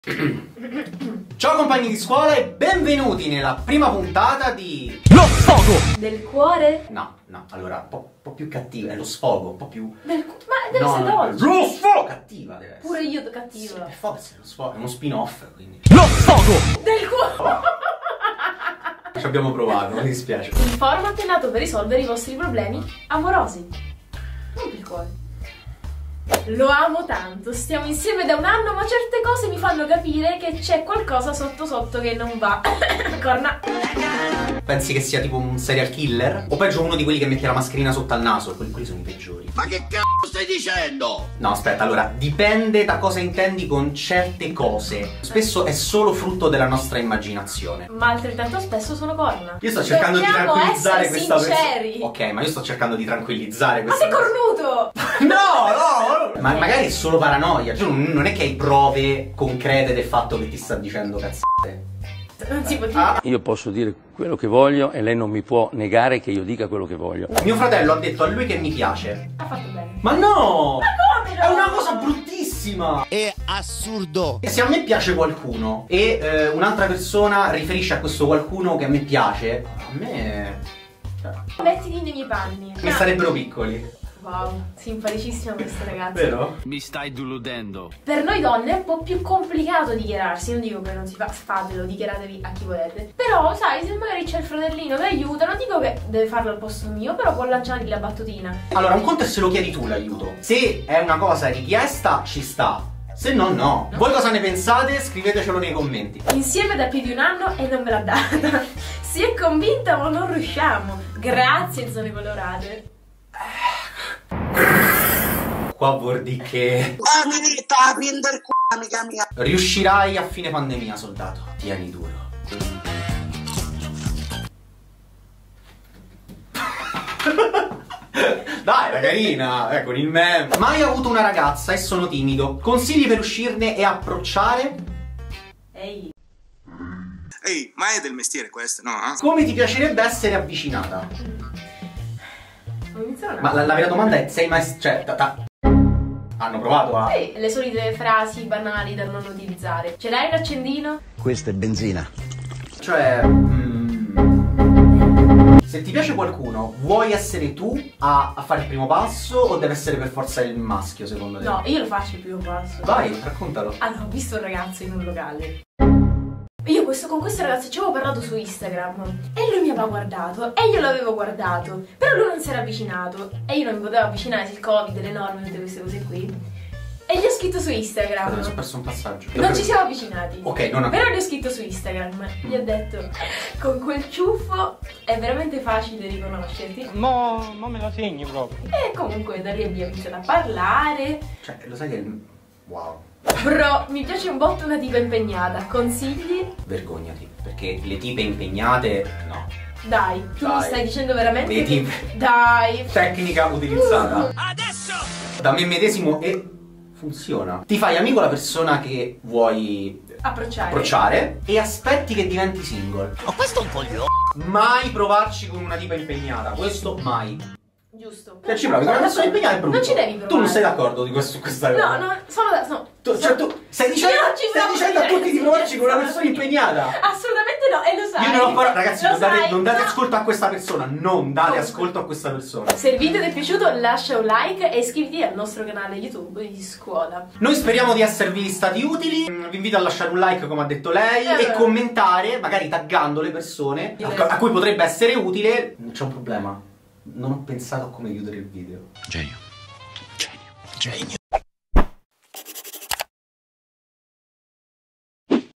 Ciao compagni di scuola e benvenuti nella prima puntata di Lo sfogo del cuore? No, allora, un po' più cattiva, è lo sfogo, un po' più... Ma deve essere dolce. Lo sfogo! Cattiva deve essere. Pure io Sì, cattiva. per forza, lo sfogo, è uno spin-off, quindi... Lo sfogo Del cuore! Ci abbiamo provato, mi dispiace. Il format è nato per risolvere i vostri problemi amorosi. Non per il cuore. Lo amo tanto, stiamo insieme da un anno, ma certe cose mi fanno capire che c'è qualcosa sotto sotto che non va. Corna. Pensi che sia tipo un serial killer? O peggio uno di quelli che mette la mascherina sotto al naso? Quelli sono i peggiori. Ma che c***o stai dicendo? No, aspetta, allora, dipende da cosa intendi con certe cose. Spesso è solo frutto della nostra immaginazione. Ma altrettanto spesso sono corna. Io sto cercando di Dobbiamo tranquillizzare essere questa sinceri. persona. Ok, ma io sto cercando di tranquillizzare Ma questa sei cornuto! No! Ma magari è solo paranoia. Cioè, non è che hai prove concrete del fatto che ti sta dicendo cazzate. Non si può dire. Io posso dire quello che voglio e lei non mi può negare che io dica quello che voglio. Mio fratello ha detto a lui che mi piace. Ha fatto bene. Ma no! Ma come no? È una cosa bruttissima! È assurdo. E se a me piace qualcuno e un'altra persona riferisce a questo qualcuno che a me piace, a me... Mettiti nei miei panni. mi starebbero piccoli. Wow, simpaticissima questa ragazza. Vero? Mi stai deludendo. Per noi donne è un po' più complicato dichiararsi, non dico che non si fa, fatelo, dichiaratevi a chi volete. Però, sai, se magari c'è il fratellino che aiuta, non dico che deve farlo al posto mio, però può lanciargli la battutina. Allora, un conto è se lo chiedi tu l'aiuto. Se è una cosa richiesta, ci sta. Se no, no. Voi cosa ne pensate? Scrivetecelo nei commenti. Insieme da più di un anno e non me l'ha data. Si è convinta ma non riusciamo. Grazie, zone colorate. Qua vuol dire che... Ah, mi metta a prendere il c***o, amica mia. riuscirai a fine pandemia, soldato. Tieni duro. Dai, era carina, con il meme. Mai avuto una ragazza e sono timido. Consigli per uscirne e approcciare? Ehi. Ehi, ma è del mestiere questo, no? Come ti piacerebbe essere avvicinata? Non iniziare Ma la vera domanda è, sei mai... cioè, hanno provato a... Sì, le solite frasi banali da non utilizzare. Ce l'hai un accendino? Questa è benzina. Cioè... se ti piace qualcuno, vuoi essere tu a fare il primo passo o deve essere per forza il maschio, secondo te? No, io lo faccio il primo passo. Vai, raccontalo. Allora, ho visto un ragazzo in un locale. Io con questo ragazzo ci avevo parlato su Instagram e lui mi aveva guardato e io l'avevo guardato, però lui non si era avvicinato e io non mi potevo avvicinare, il Covid, le norme, tutte queste cose qui. E gli ho scritto su Instagram. Adesso ho perso un passaggio. Non ci siamo avvicinati. Ok, non Però gli ho scritto su Instagram. Gli ho detto, con quel ciuffo è veramente facile riconoscerti. No, me lo segni proprio. E comunque da lì abbiamo iniziato a parlare. Cioè, lo sai che... wow. Bro, mi piace un botto una tipa impegnata. Consigli? Vergognati, perché le tipe impegnate... no. Dai, tu mi Dai. stai dicendo veramente Le che... tipe. Dai. Tecnica utilizzata. Adesso! Da me medesimo e... funziona. Ti fai amico la persona che vuoi approcciare e aspetti che diventi single. Ma questo è un coglione. Mai provarci con una tipa impegnata, questo mai. Giusto. Se ci provi con una persona impegnata è brutto. Non ci devi provare. Tu non sei d'accordo su questa cosa? No, sono... Cioè tu stai dicendo, Io non ci stai sono dicendo a tutti di provarci con una persona impegnata. Assolutamente no, e lo sai. Io non ho parlato, ragazzi, Lo non date sai. ascolto a questa persona. Non date Comunque. ascolto a questa persona. Se il video ti è piaciuto lascia un like e iscriviti al nostro canale YouTube di scuola. Noi speriamo di esservi stati utili. Vi invito a lasciare un like come ha detto lei e commentare, magari taggando le persone a cui potrebbe essere utile. C'è un problema. Non ho pensato a come chiudere il video. Genio. Genio.